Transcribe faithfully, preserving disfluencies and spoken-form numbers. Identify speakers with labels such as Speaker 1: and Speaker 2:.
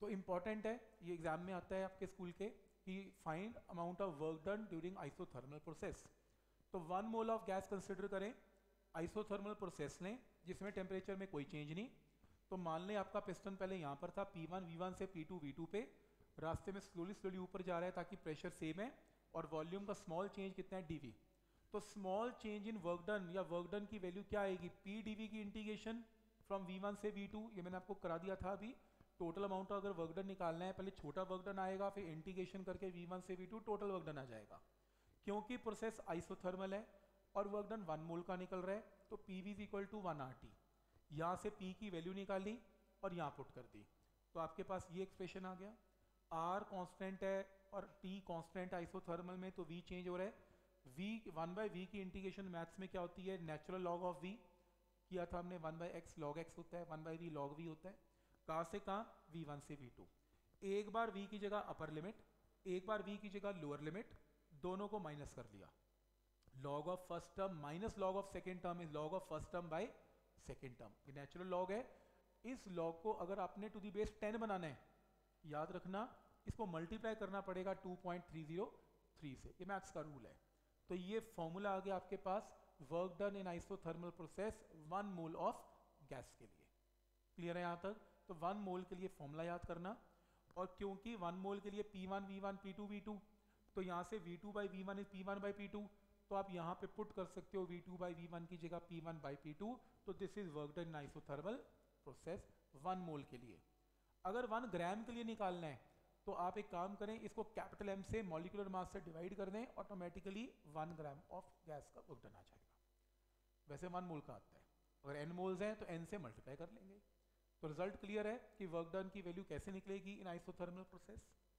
Speaker 1: तो इम्पॉर्टेंट है, ये एग्जाम में आता है आपके स्कूल के कि find amount of work done during isothermal process. तो one mole of gas consider करें आइसोथर्मल प्रोसेस लें जिसमें टेम्परेचर में कोई चेंज नहीं। तो मान लें आपका पिस्टन पहले यहाँ पर था पी वन वी वन से पी टू वी टू पे, रास्ते में स्लोली स्लोली ऊपर जा रहा है ताकि प्रेशर सेम है और वॉल्यूम का स्मॉल चेंज कितना है डीवी। तो small change in work done या वर्क डन की वैल्यू क्या आएगी, पी डीवी की इंटीग्रेशन फ्रॉम वी वन से वी टू, ये मैंने आपको करा दिया था अभी। टोटल अमाउंट अगर वर्क डन निकालना है पहले छोटा वर्क डन आएगा फिर इंटीग्रेशन करके वी वन से V two total work done आ जाएगा। क्योंकि प्रोसेस आइसोथर्मल है और वर्क डन वन मोल का निकल रहा है तो P V is equal to one R T. यहाँ से पी की वैल्यू निकाली और यहाँ पुट कर दी तो आपके पास ये एक्सप्रेशन आ गया। आर कांस्टेंट है और टी कांस्टेंट आइसोथर्मल में तो वी चेंज हो रहा है। वी वन बाई वी की इंटीग्रेशन मैथ्स में क्या होती है, नेचुरल लॉग ऑफ वी किया था हमने, one by X log X होता है, one by V log V होता है। कहाँ से कहाँ, वी वन से वी टू। एक बार वी की जगह अपर लिमिट, एक बार वी की जगह लोअर लिमिट, दोनों को माइनस कर लिया। Log of first term minus log of second term is log of first term by second term. ये नेचुरल लॉग है। इस लॉग को अगर आपने टू दी बेस टेन बनाना है, याद रखना इसको मल्टीप्लाई करना पड़ेगा two point three zero three से, ये मैथ्स का रूल है। तो ये फॉर्मूला आ गया आपके पास work done in isothermal process one mole of gas के लिए। क्लियर है यहाँ तक? तो वन मोल के लिए फॉर्मूला याद करना, और क्योंकि वन मोल के लिए P one V one P two V two, तो यहाँ से V two by V one is P one by P two, तो आप यहाँ पे पुट कर सकते हो V two by V one की जगह P one by P two. तो this is work done in isothermal process one mole के लिए। अगर वन ग्राम के लिए निकालना है तो आप एक काम करें, इसको कैपिटल एम से मॉलिक्यूलर मास से डिवाइड कर दें, automatically one gram of gas का वर्क डन आ जाएगा। वैसे वन मोल का आता है, अगर एन मोल्स हैं तो एन से मल्टीप्लाई कर लेंगे। तो रिजल्ट क्लियर है कि वर्क डन की वैल्यू कैसे निकलेगी इन आइसोथर्मल प्रोसेस।